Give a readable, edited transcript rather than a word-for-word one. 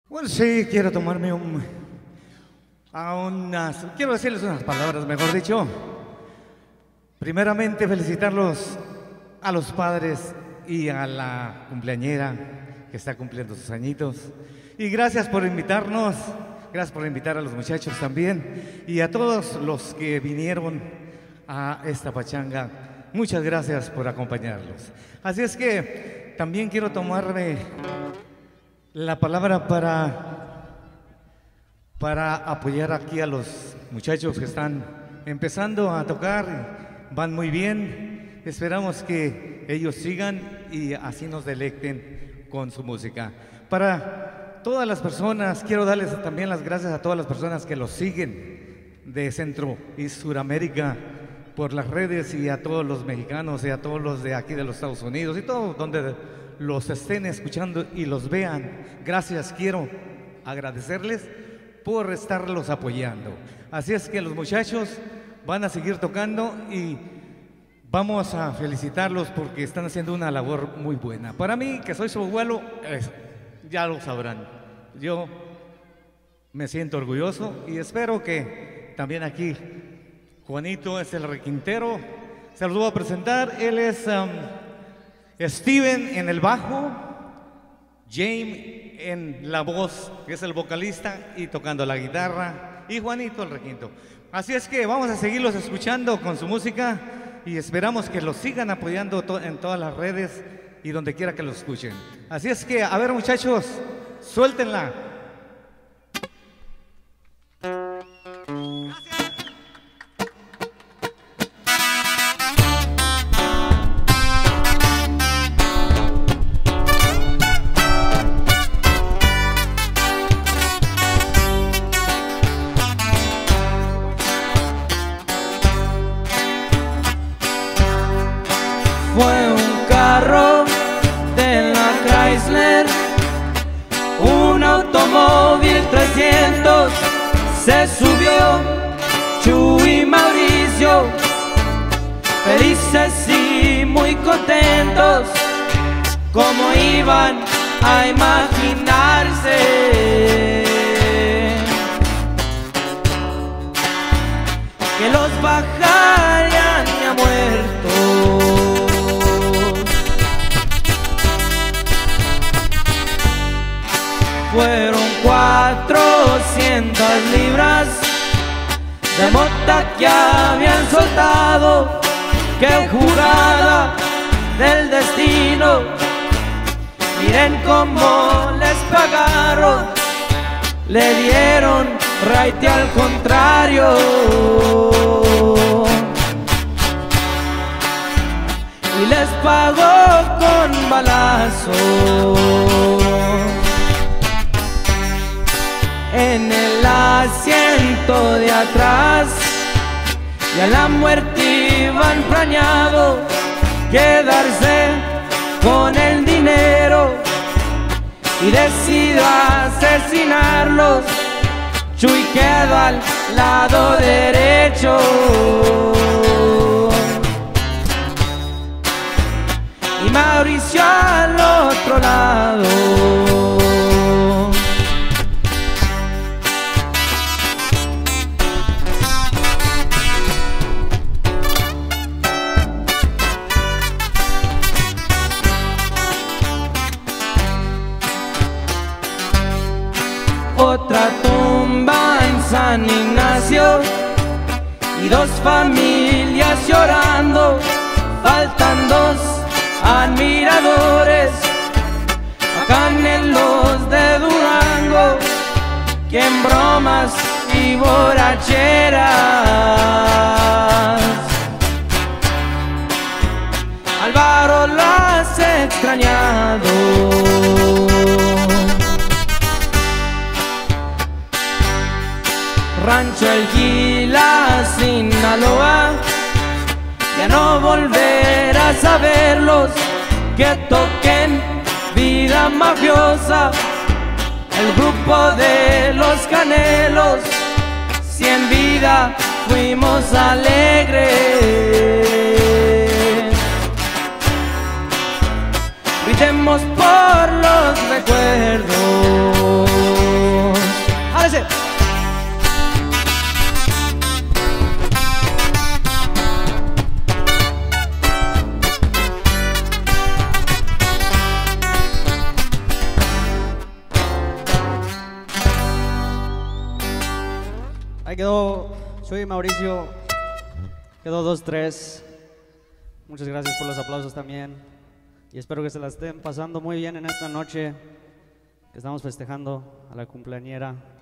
Bueno, sí, quiero tomarme quiero decirles unas palabras, mejor dicho. Primeramente, felicitarlos a los padres y a la cumpleañera que está cumpliendo sus añitos. Y gracias por invitarnos, gracias por invitar a los muchachos también y a todos los que vinieron a esta pachanga. Muchas gracias por acompañarlos. Así es que también quiero tomarme la palabra para apoyar aquí a los muchachos que están empezando a tocar. Van muy bien. Esperamos que ellos sigan y así nos delecten con su música. Para todas las personas, quiero darles también las gracias a todas las personas que los siguen de Centro y Suramérica por las redes, y a todos los mexicanos y a todos los de aquí de los Estados Unidos y todo donde los estén escuchando y los vean. Gracias, quiero agradecerles por estarlos apoyando. Así es que los muchachos van a seguir tocando y vamos a felicitarlos porque están haciendo una labor muy buena. Para mí, que soy su abuelo, ya lo sabrán. Yo me siento orgulloso y espero que también aquí Juanito es el requintero. Se los voy a presentar. Él es Steven en el bajo, James en la voz, que es el vocalista, y tocando la guitarra, y Juanito el requinto. Así es que vamos a seguirlos escuchando con su música y esperamos que los sigan apoyando en todas las redes y donde quiera que los escuchen. Así es que, a ver, muchachos, suéltenla. Fue un carro de la Chrysler, un automóvil 300, se subió Chuy y Mauricio, felices y muy contentos, como iban a imaginarse que los bajarían ya muertos. Fueron 400 libras de mota que habían soltado, que jugada del destino. Miren cómo les pagaron, le dieron raite al contrario. Y les pagó con balazo en el asiento de atrás, y a la muerte iban planeado quedarse con el dinero, y decidió asesinarlos. Chuy quedó al lado derecho y Mauricio al otro lado. Otra tumba en San Ignacio y 2 familias llorando, faltan 2 admiradores, acá en los de Durango, que en bromas y borracheras Álvaro lo has extrañado. Rancho El Gila, Sinaloa, ya no volverás a verlos, que toquen vida mafiosa. El grupo de los Canelos, si en vida fuimos alegres, brindemos por los recuerdos. Ahí quedó, soy Mauricio, quedó 2-3. Muchas gracias por los aplausos también. Y espero que se la estén pasando muy bien en esta noche que estamos festejando a la cumpleañera.